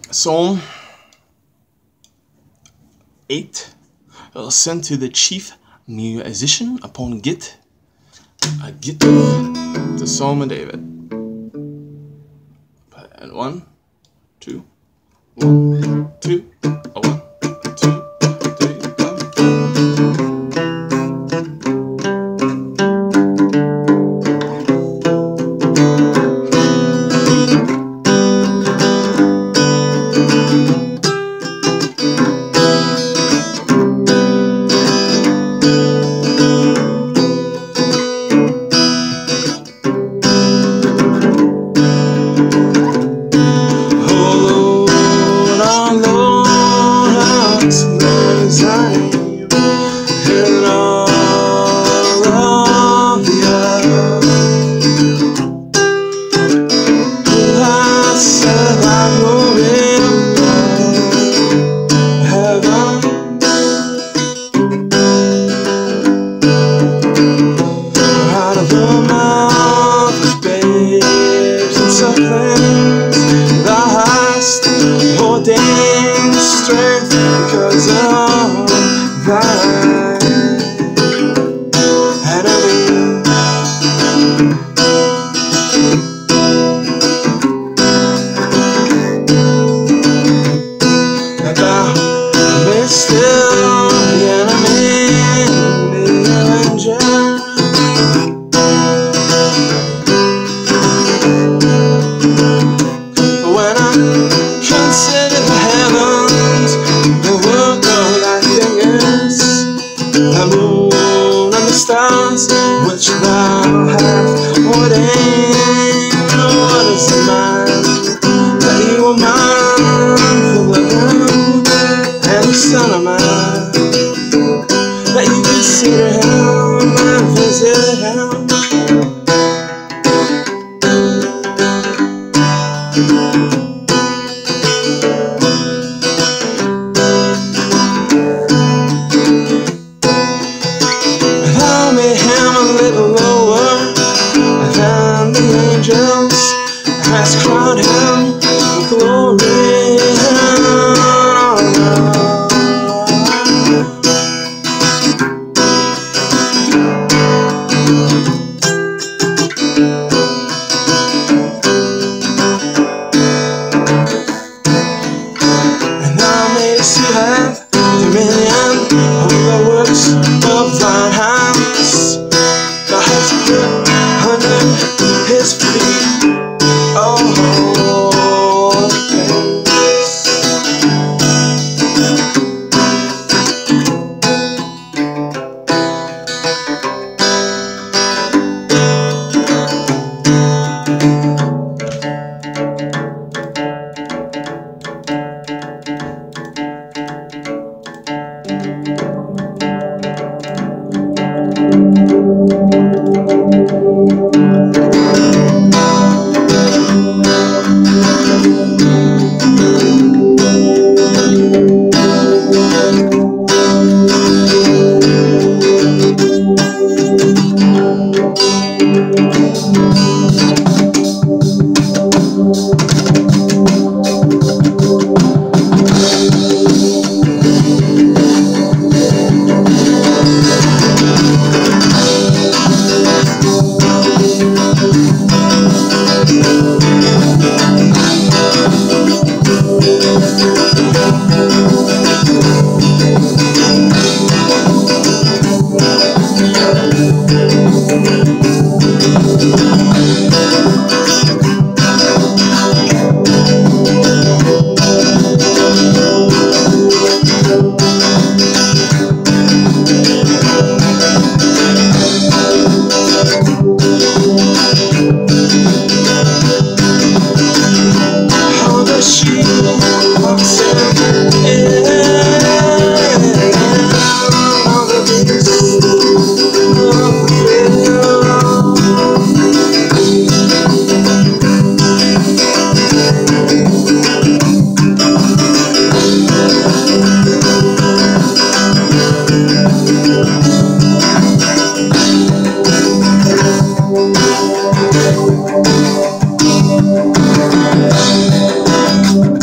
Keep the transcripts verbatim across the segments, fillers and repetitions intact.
Psalm eight, uh, sent to the chief musician upon Git, a Git the Psalm of David. And one, two, one, two, a one, two, three, go. Strength because of thine enemy. That thou mayst still the enemy in the avenger. But when I consider the heavens, the work of thy fingers, the moon and the stars which thou hast ordained, what is the man that you are mindful of him, and the son of man that you consider him and visit him? Thou made him a little lower than the angels, hast crowned him with glory and honor. And thou madest to have dominion over the works of thine hands. Thou hast put under his feet all things. Thank you.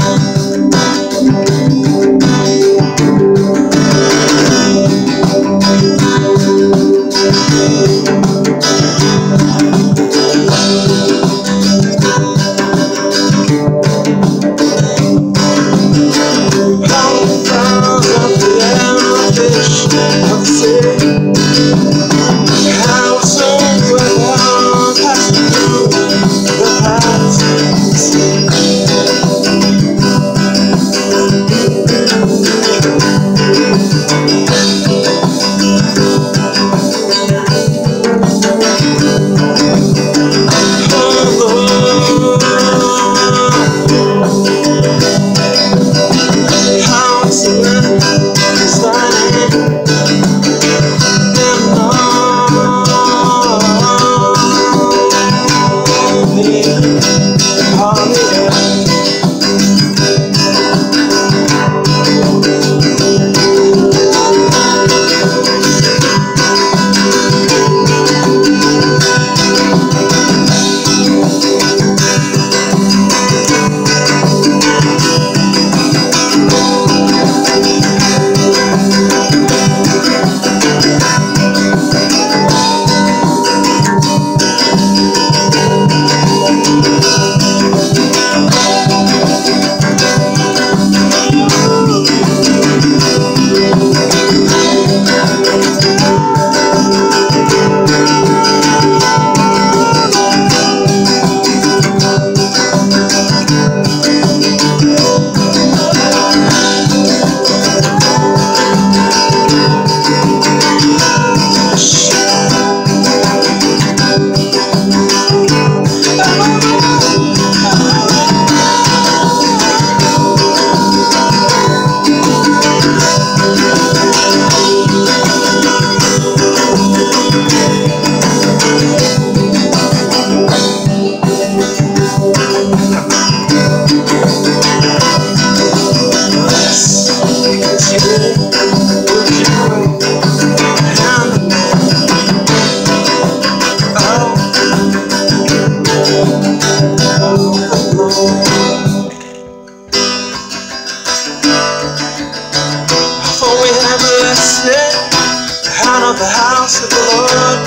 sit out of the house of the Lord.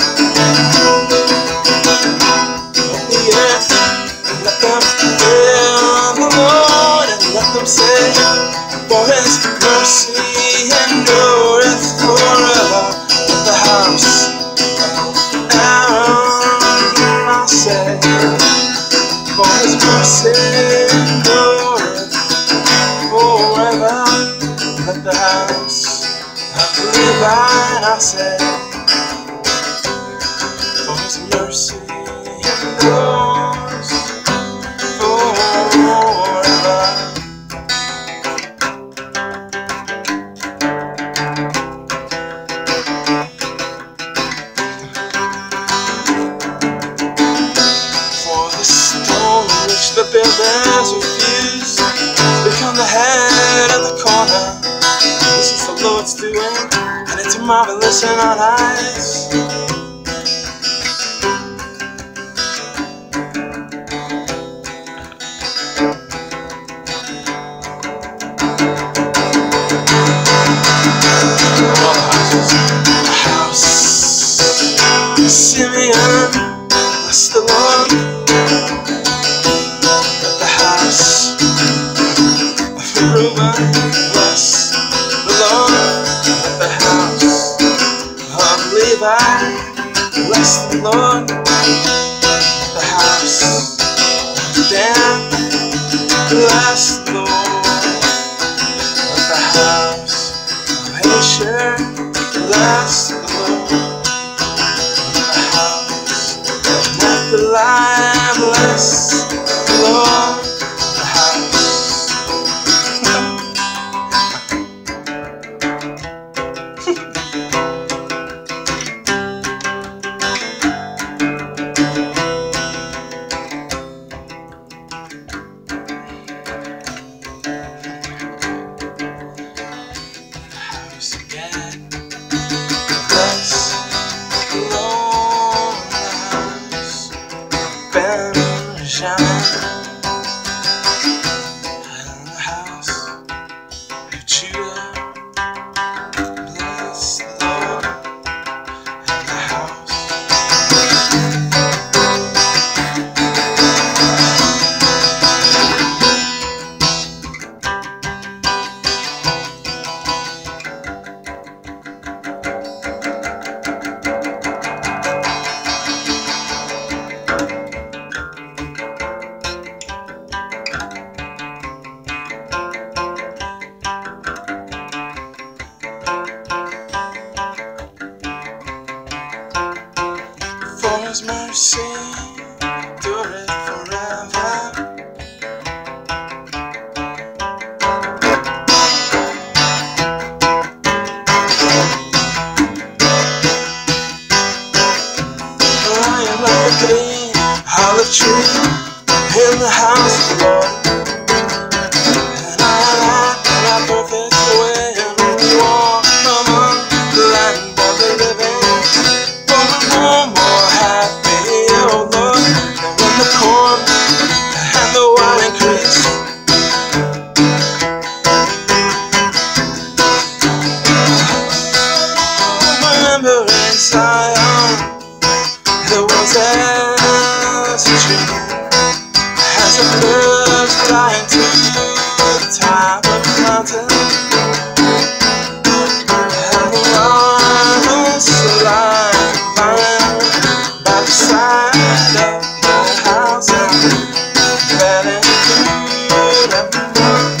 Of the earth, and let them fear the Lord, and let them say, for his mercy endureth forever. Let the house of Aaron, I say, for his mercy endureth forever. Let the house of Levi, I say, for his mercy endures forever. For the stone which the builders refused become the head of the corner. This is the Lord's doing, and it's marvelous in our eyes. The house, Simeon, bless the Lord. Let the house of Reuben, bless the Lord. Let the house of Levi, bless the Lord. The house of Dan, bless the Lord. Let the house of Asher, bless the Lord. The house of Naphtali, bless the Lord. The house again, bless the Lord. The house of Benjamin, and the house of Judah, bless the Lord. And the house for his mercy endureth forever. For I am like a green olive tree in the house of the Lord, and I am like a perfect way and walk among the land of the living. For no more happy, O Lord, than when the corn and the wine increase. Remember in Zion there was as a tree, as a bird flying to the top of the mountain, and the rivals alive by the side of the house, and that include everyone.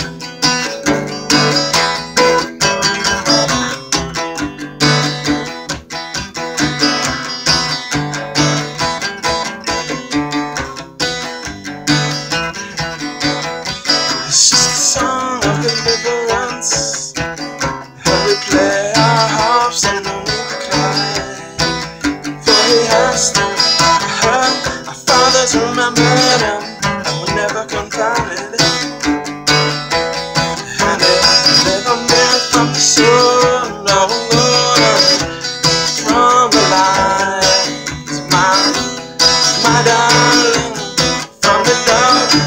It's just a song of deliverance, and we play our harps and no need to cry. For he has to hurt our fathers, remembered him, and we never confounded. And it never meant from the soul, no Lord, from the light. It's mine, it's my darling, from the dark.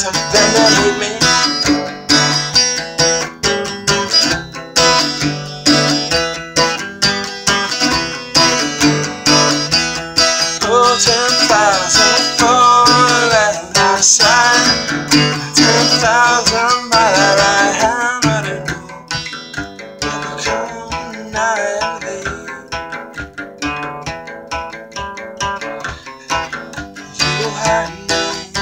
because of them that hate me. Oh, ten thousand falling outside, ten thousand by the right hand, but it will come nightly. You had me.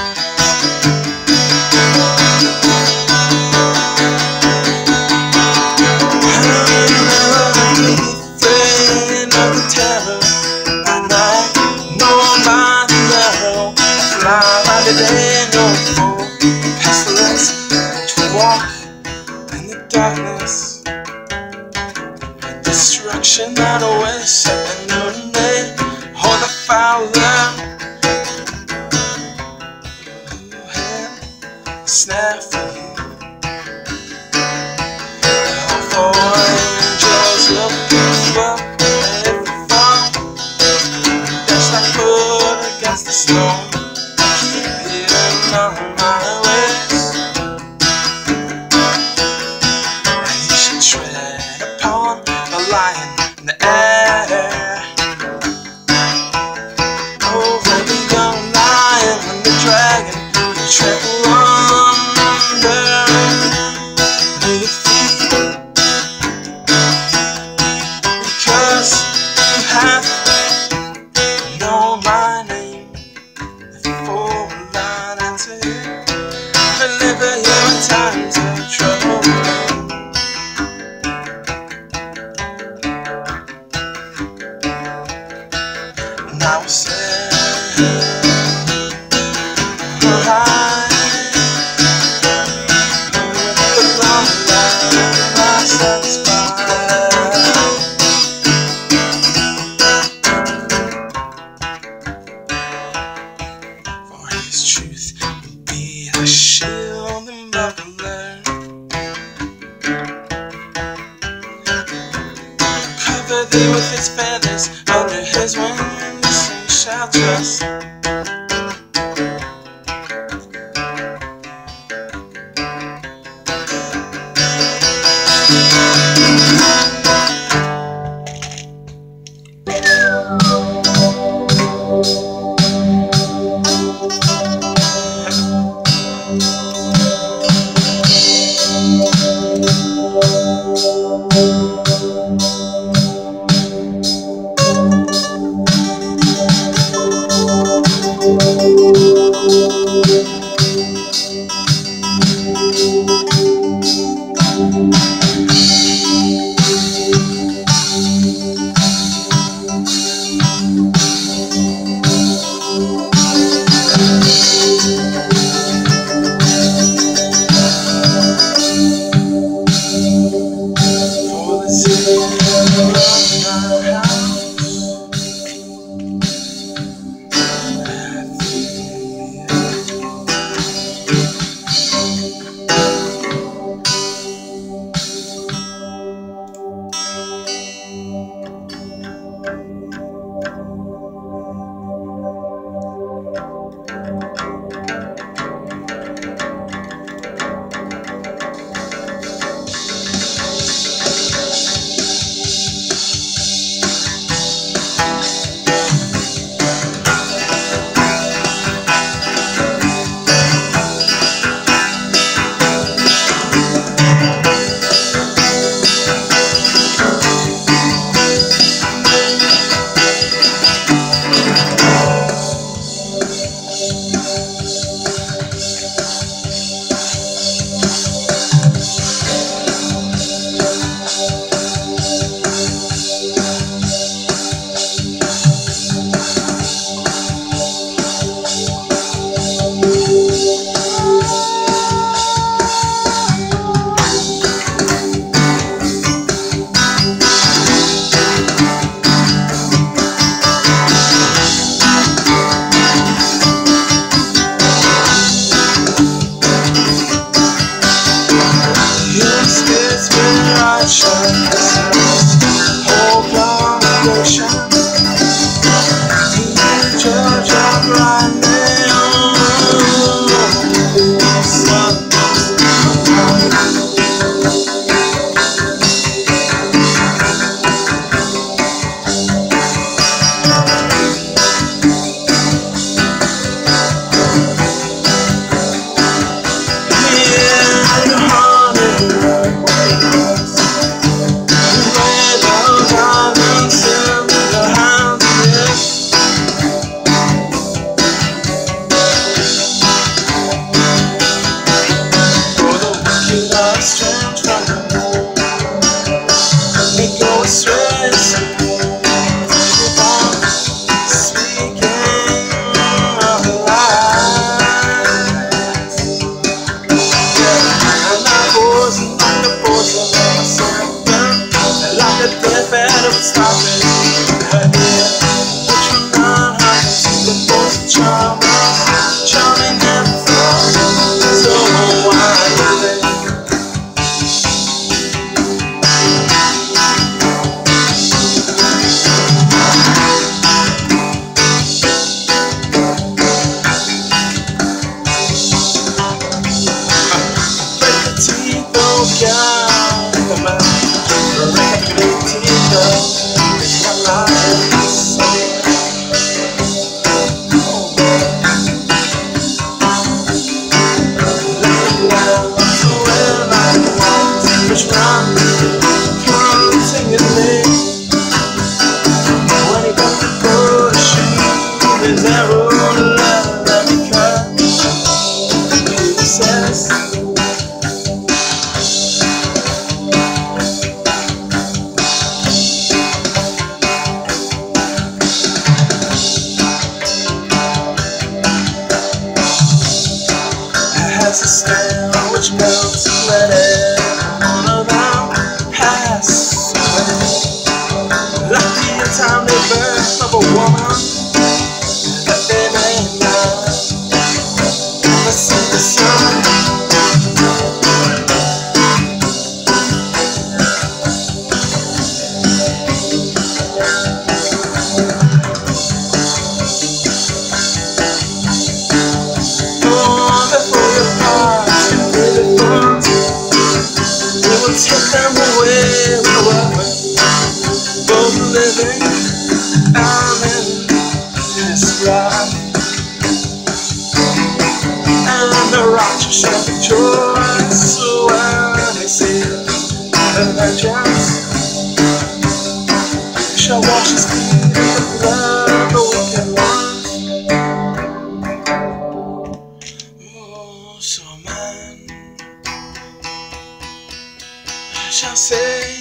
No more pestilence to walk in the darkness, destruction that awaits at the noonday, or the fowler who had a snare for you. All four angels look up and fall, dash that foot against the stone. On my ways, and you should tread upon the lion in the air. Over the young lion and the dragon, you trample under your feet, because you have known my name before. Deliver you in times of trouble. And I will say, alright, with the long life I satisfied. For His truth will be the shield and buckler, cover thee with His feathers, under His wings you shall trust. God, come on, break up the Tito, come on, so. Which one continually when he got the push his arrow love that he cut, he says it has a stem which melts, let it time they birth of a woman that they may not see the sun. Oh, before your parts you really thought we will take them away with a weapon. Both living I'm in this ride, and the righteous shall be choice. So when they see the vengeance shall wash his feet in the blood of the wicked one. Oh, so man shall say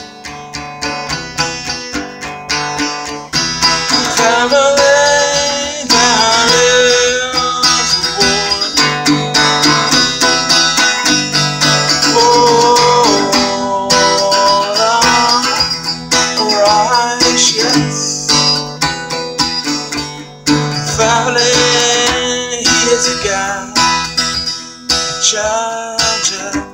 family, there is one. Oh, the righteous family, he is a God, a judge.